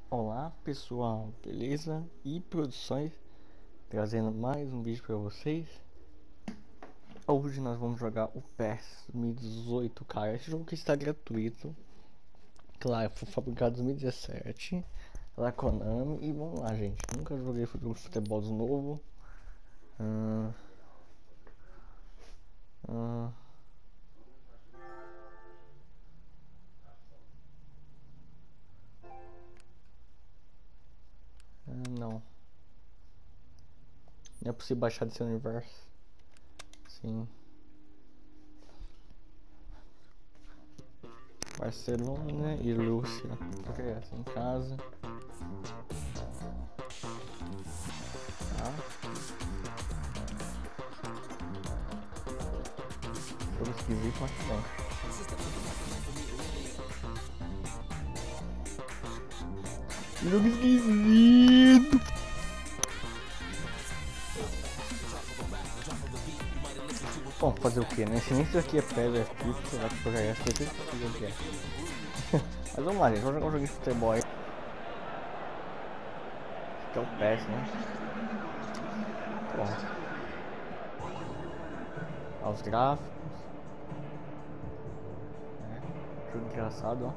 Olá pessoal, beleza? E produções trazendo mais um vídeo para vocês. Hoje nós vamos jogar o PES 2018, cara. Esse jogo que está gratuito. Claro, foi fabricado em 2017 pela Konami. E vamos lá, gente. Nunca joguei jogo de futebol de novo. Hum, não. Não é possível baixar desse universo. Sim. Barcelona e Rússia. Ok, assim, em casa. Tá. Jogo esquisito, mas tá bem. Jogo esquisito. Bom, fazer o que, né? Se nem isso aqui é pedra aqui, você vai jogar essa coisa que é. Mas vamos lá, gente. Vamos jogar um joguinho de futebol aí. Que é o PES, né? Bom. Aos gráficos. Jogo engraçado, ó.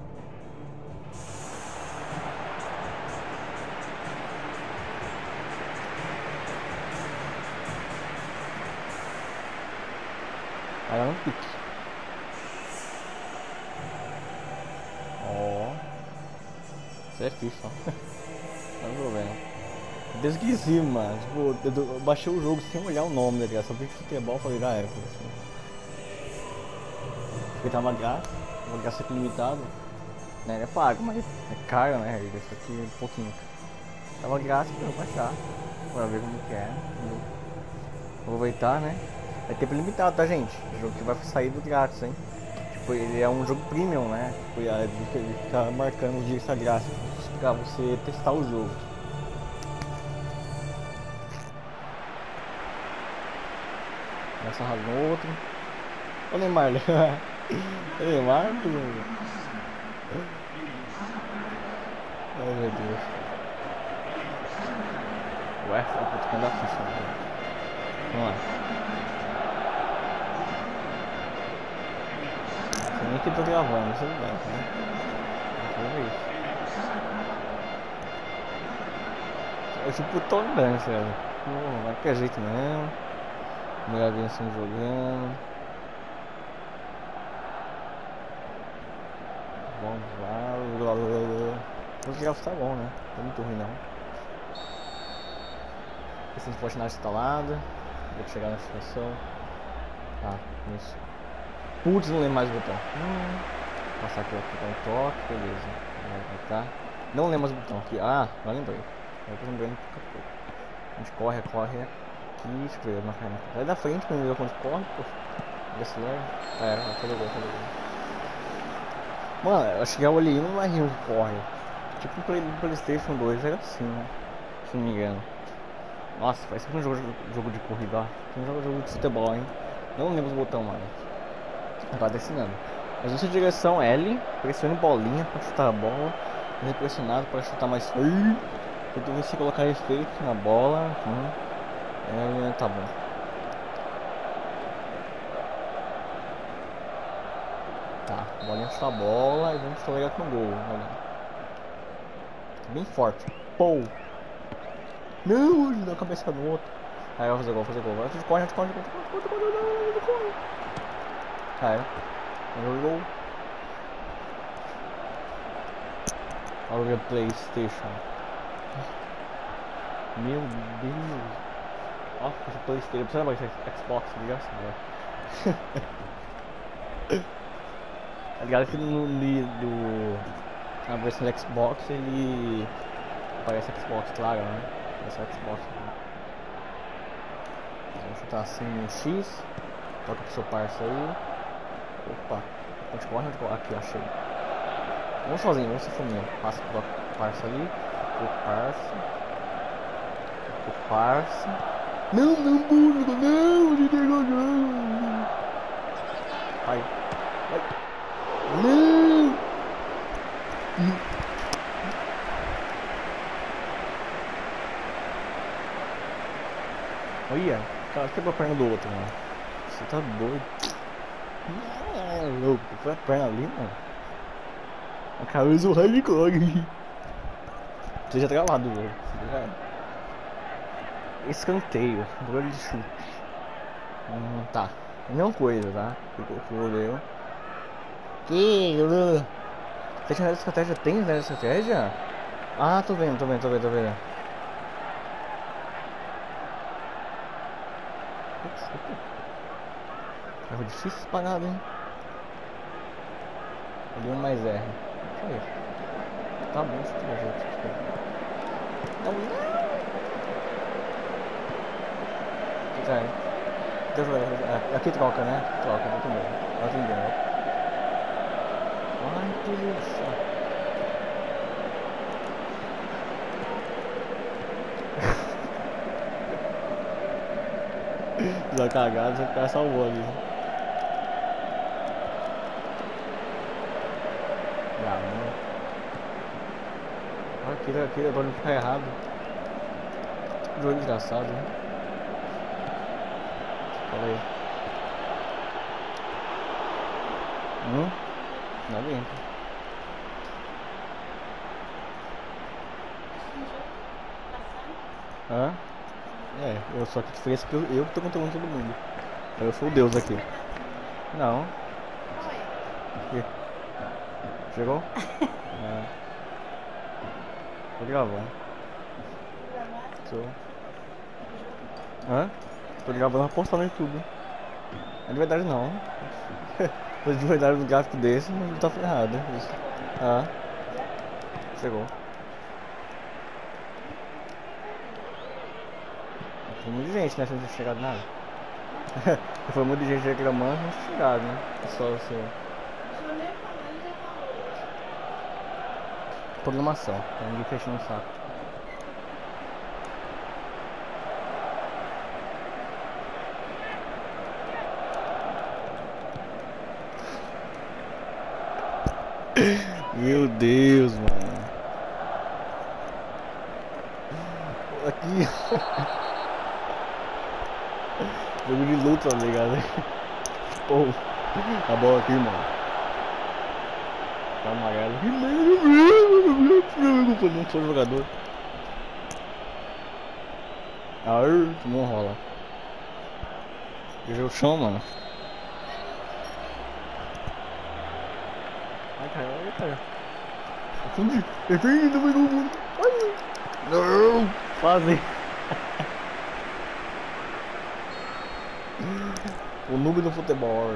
Aí no pique. Ó. Isso é FIFA, ó. Tá vendo? Eu esqueci, mano. Tipo, eu baixei o jogo sem olhar o nome, tá ligado? Só vi futebol, falei, já era. Porque tava grátis, vou gastar aqui limitado. Né? É pago, mas é caro, né? Isso aqui é um pouquinho. Tava grátis pra eu baixar. Pra ver como que é. Vou aproveitar, né? É tempo limitado, tá, gente? O jogo que vai sair do grátis, hein? Tipo, ele é um jogo premium, né? Tipo, ele fica marcando os dias grátis pra você testar o jogo. Começa a no outro. Ô Neymar, ô Neymar, ai meu Deus. Ué, eu tô tocando a ficha, né? Vamos lá. Sei nem que eu tô gravando, isso é verdade, né? Vamos ver isso. É tipo tolerância, velho. Não vai ter jeito mesmo. Primeira vez assim jogando. Vamos lá. O gráfico tá bom, né? Não é muito ruim não. Esse Fortnite instalado. Vou chegar na situação. Ah, isso. Putz, não lembro mais o botão. Passar aqui, ó, dar um toque, beleza. Vai tá. Não lembro mais o botão aqui. Ah, já lembrei. Eu tô lembrando pouco a pouco. A gente corre aqui. Deixa eu ver, vai da frente primeiro quando corre, pô. Ele acelera. Vai fazer gol. Mano, eu acho que eu olhei um mais que corre. Tipo o PlayStation 2 era assim, né? Se não me engano. Nossa, parece um jogo de corrida, ó. Um jogo de futebol, hein? Não lembro os botões mais. Agora tá ensinando. Mas usa a direção L, pressione bolinha pra chutar a bola. Mas pressionado para chutar mais feio. Então você colocar efeito na bola. Tá bom. Tá, bolinha chutar a bola e vamos escorregar com o gol. Olha. Bem forte. Pou! Não, ele deu a cabeça no outro. Aí vai fazer gol. Agora a gente corre. Caiu. Gol. Olha o PlayStation. Meu Deus. Ó, esse PlayStation. Precisa mais Xbox, liga assim, tá ligado que na versão do Xbox ele parece Xbox, claro, né? Parece Xbox. Vamos chutar assim no X. Toca pro seu parça aí. Opa, onde corre? Aqui, achei. Vamos sozinho, vamos se fuminho. Passa pro parça ali. Pro parça. Não, burro, não. Vai. Não! Olha, o cara quebrou a perna do outro, mano. Você tá doido. Louco, foi a perna ali, mano. A cabeça do hardcore. Você já travado, velho. Escanteio, gol de chute. Tá. Mesma coisa, tá? Ficou goleiro. Que? Você tinha nessa estratégia? Tem nessa estratégia? Ah, tô vendo. Carro difícil parado, hein? Ali um mais R. Só isso. Tá bom esse trajeto. Não. Aqui troca, né? Troca, muito bem. Atendeu. Ai, que isso. Da cagada, você ficar salvou ali. Ah, mano. Aqui, agora não ficar errado. Jogo desgraçado, né? Fala aí. Não aguento. Hã? É, eu só que diferença que eu que tô controlando todo mundo. Eu sou o Deus aqui. Não. Aqui. Chegou? É. Tô gravando. Sou. Hã? Tô gravando uma postar no YouTube. É de verdade não. De verdade um gráfico desse, não tá ferrado. Ah. Chegou. Foi muita gente, né? Sem ter chegado nada. Foi muita gente reclamando, não tinha chegado, né? Só o seu. Programação, pra ninguém fechando o saco. Meu Deus, mano. Aqui. Jogo de luta, tá ligado? Pô, a bola aqui, mano. Tá amarelo. Não sou jogador. Aê, não rola. Eu chão, mano. Ai, cara. Afundi. Defende do mundo. Não. Quase. O noob do futebol.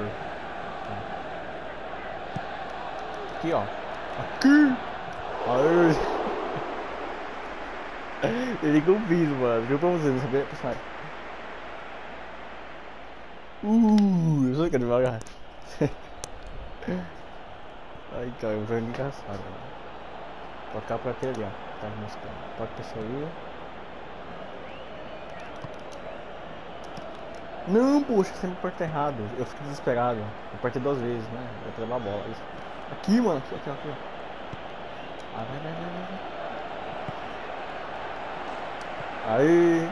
Aqui, ó. Aqui. Aê. Ele que eu fiz, mano. Viu pra você, não sabia personagem. Eu sou que é devagar. Ai, cara, eu vou engraçado, mano. Tocar pra aquele ali, ó. Tá mostrando. Toca pra isso aí. Não, poxa, sempre apertei errado. Eu fiquei desesperado. Eu apertei 2 vezes, né? Eu ia levar a bola. Isso. Aqui, mano. Aqui, ó. Ah, vai. Aí.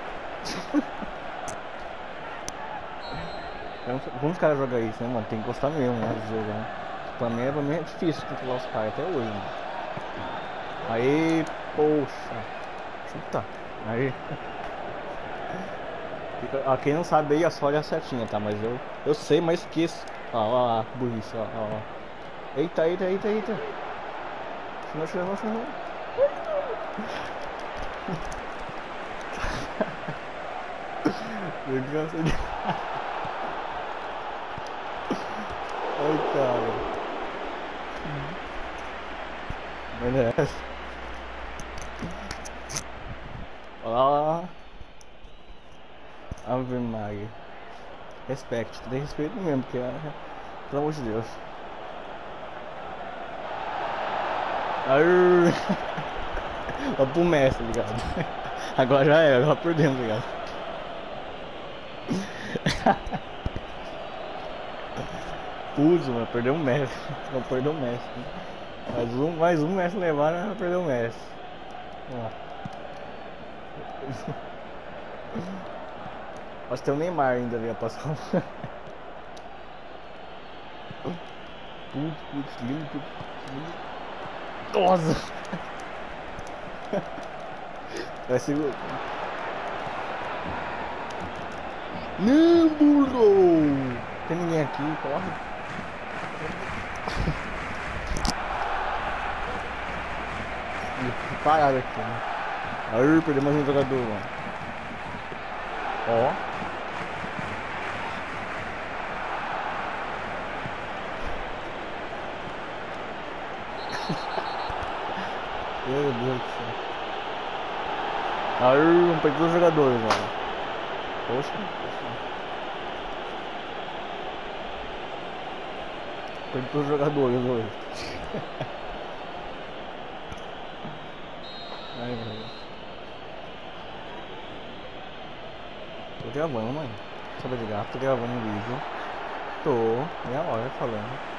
Como os caras jogam isso, né, mano? Tem que gostar mesmo, né? De jogar. Né? Pra mim é difícil controlar os caras até hoje, mano. Aí, poxa. Chuta. Aí. Quem não sabe aí, só olha a setinha, tá? Mas eu sei, mas esqueço. Ó, burrice, ó. Eita. Chegou. Ai, cara. Mas é essa. Olha lá. Ave Maria. Respeito, tem respeito mesmo, porque pelo amor de Deus. Olha pro mestre, ligado? Agora já é, agora perdemos, ligado? Putz, mano, perdeu um mestre. Não, perdeu um mestre. Mais um mestre levar, né? Perdeu o mestre. Vamos lá. Acho que tem o Neymar ainda ali a passar. Putz, lindo. Nossa! Vai ser. Não, burro! Tem ninguém aqui, corre. Parado aqui, né? Aí, perdemos mais um jogador, mano. Ó. Meu Deus do céu. Aí, vamos perder dois jogadores, mano. Poxa. Perdi dois jogadores hoje. Ai, velho. Tô gravando, mãe. Sabe de gato, tô gravando um vídeo. Tô, meia hora falando.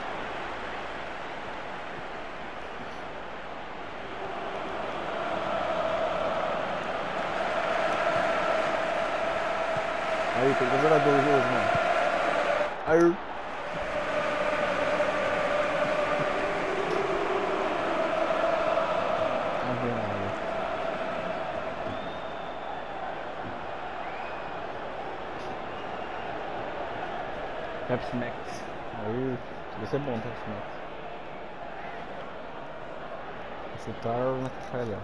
Aí, tem dois jogadores hoje, mano. Aí. Não vi nada. Pepsi Max. Aí, vai ser bom Pepsi Max. Chutar na caixa ali,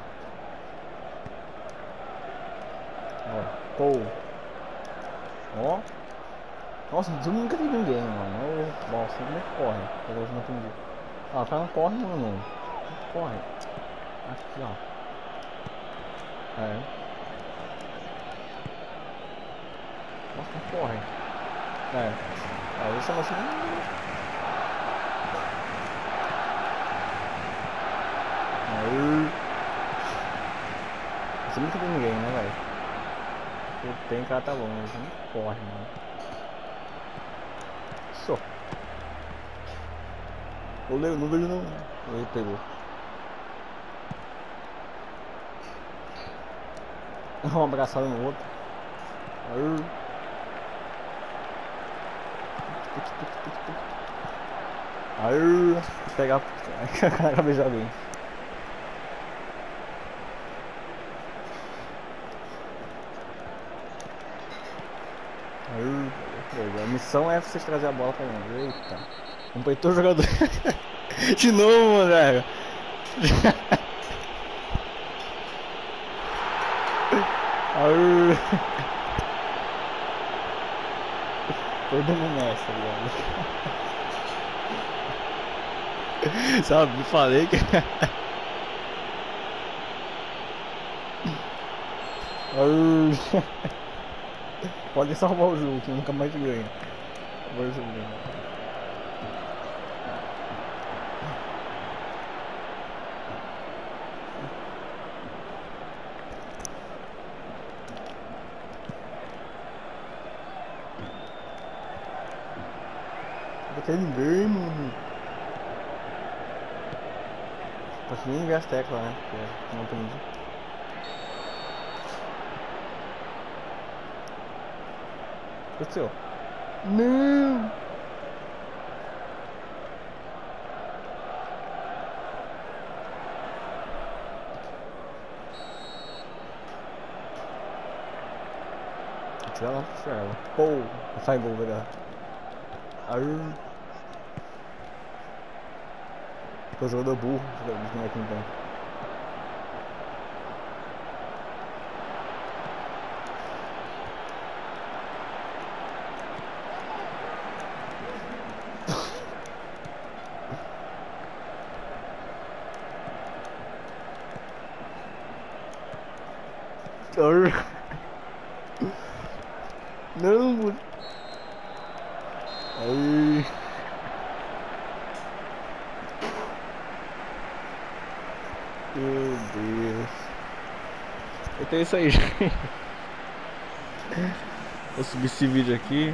ó. Ó, pô. Ó. Nossa, nunca vi ninguém, mano. Nossa, como é que corre? Eu não entendi. Ah, o cara não corre, mano. Não corre. Aqui, ó. É. Nossa, não corre. É. Aí você não assim. Aí. Você nunca viu ninguém, né, velho? Tem cara tá longe, não corre, mano. Só. Não vejo não. Ele pegou. Um abraçado no outro. Aí. Pegar a cabeça de alguém. A missão é vocês trazer a bola pra mim. Eita. Completou o jogador. De novo, mano, velho. Perdemos nessa, tá ligado? Sabe, falei que. Pode salvar o jogo, que nunca mais ganha. Agora você ganha. Não tem ninguém, mano. Posso nem ver as teclas, né? Porque não aprendi. O que aconteceu? Não! Tirar lá pro céu. Pô! Sai gol, velho. Aí. Tô jogando burro, os moleques não tem. Não, mano. Aí. Meu Deus. Então é isso aí, gente. Vou subir esse vídeo aqui.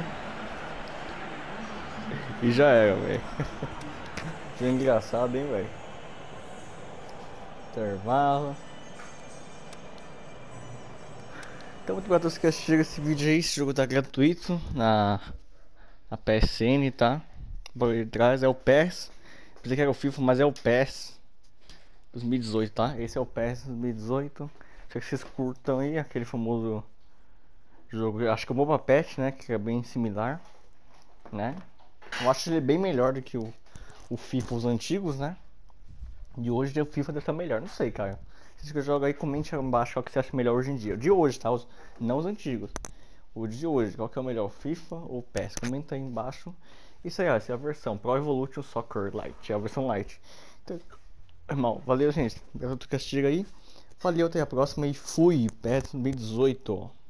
E já era, velho. Que engraçado, hein, velho. Intervalo. Então, muito obrigado a todos que assistiram esse vídeo aí. Esse jogo tá gratuito na PSN, tá? Por aí atrás é o PES. Pensei que era o FIFA, mas é o PES 2018, tá? Esse é o PES 2018. Espero que vocês curtam aí aquele famoso jogo. Acho que é o Boba Pet, né? Que é bem similar, né? Eu acho ele bem melhor do que o FIFA, os antigos, né? De hoje o FIFA deve estar melhor, não sei, cara. Se você joga aí, comente aí embaixo qual que você acha melhor hoje em dia. De hoje, tá? Não os antigos. O de hoje, qual que é o melhor, FIFA ou PES? Comenta aí embaixo. Isso aí, ó, essa é a versão Pro Evolution Soccer Lite, é a versão Lite. Então, irmão, valeu, gente. Obrigado por assistir aí. Valeu, até a próxima e fui, PES 2018.